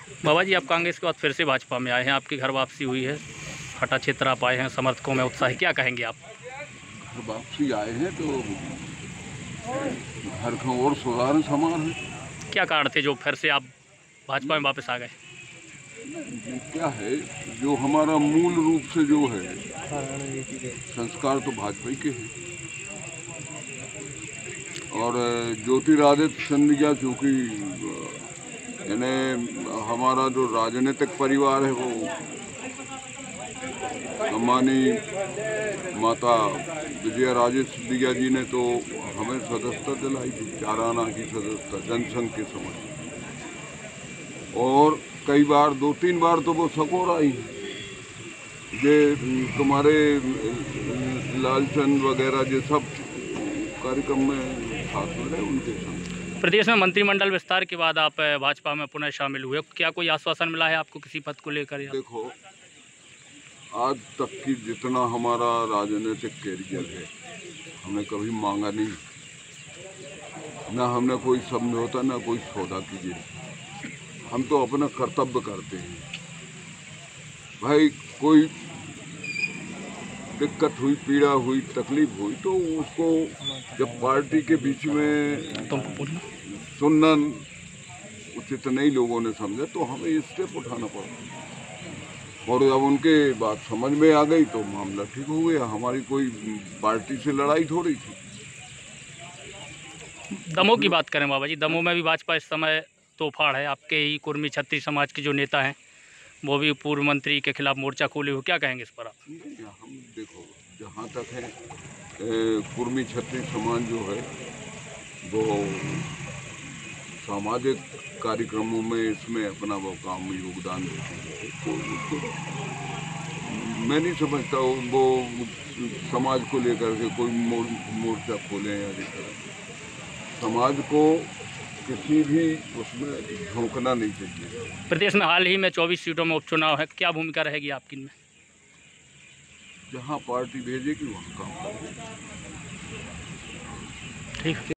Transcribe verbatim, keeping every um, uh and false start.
बाबा जी, आप कांग्रेस के बाद फिर से भाजपा में आए हैं, आपकी घर वापसी हुई है, हटा क्षेत्र आप आए हैं, समर्थकों में उत्साह है, क्या कहेंगे आप? घर वापसी आए हैं तो घर का और सुधार समान है। क्या कारण थे जो फिर से आप भाजपा में वापस आ गए? ये क्या है, जो हमारा मूल रूप से जो है संस्कार तो भाजपा ही के हैं। और ज्योतिरादित्य सिंधिया चूँकि यानी हमारा जो राजनीतिक परिवार है वो हमारी माता विजया राजे सिंधिया जी ने तो हमें सदस्यता दिलाई थी, चार आना की सदस्यता जनसंघ के समय। और कई बार, दो तीन बार तो वो सकोर आई ये तुम्हारे लालचंद वगैरह ये सब कार्यक्रम में साथ में रहे उनके संग। प्रदेश में मंत्रिमंडल विस्तार के बाद आप भाजपा में पुनः शामिल हुए, क्या कोई आश्वासन मिला है आपको किसी पद को लेकर? देखो, आज तक की जितना हमारा राजनीतिक कैरियर है हमने कभी मांगा नहीं, ना हमने कोई समझौता ना कोई सौदा कीजिए। हम तो अपना कर्तव्य करते हैं। भाई कोई दिक्कत हुई, पीड़ा हुई, तकलीफ हुई तो उसको जब पार्टी के बीच में सुनना उचित नहीं लोगों ने समझा तो हमें स्टेप उठाना पड़ा। और जब उनके बात समझ में आ गई तो मामला ठीक हो गया। हमारी कोई पार्टी से लड़ाई थोड़ी थी। दमोह की बात करें बाबा जी, दमोह में भी भाजपा इस समय तोफाड़ है, आपके ही कुर्मी छत्री समाज के जो नेता हैं वो भी पूर्व मंत्री के खिलाफ मोर्चा खोले हुए, क्या कहेंगे इस पर आप? नहीं, हम देखो, जहाँ तक है कुर्मी छत्री समाज जो है वो सामाजिक कार्यक्रमों में इसमें अपना वो काम में योगदान देते हैं, तो उसको मैं नहीं समझता वो समाज को लेकर के कोई मोर, मोर्चा खोले या लेकर। समाज को किसी भी उसमें झोंकना नहीं चाहिए। प्रदेश में हाल ही में चौबीस सीटों में उपचुनाव है, क्या भूमिका रहेगी आपकी इनमें? जहाँ पार्टी भेजेगी वहाँ काम करेंगे। ठीक है।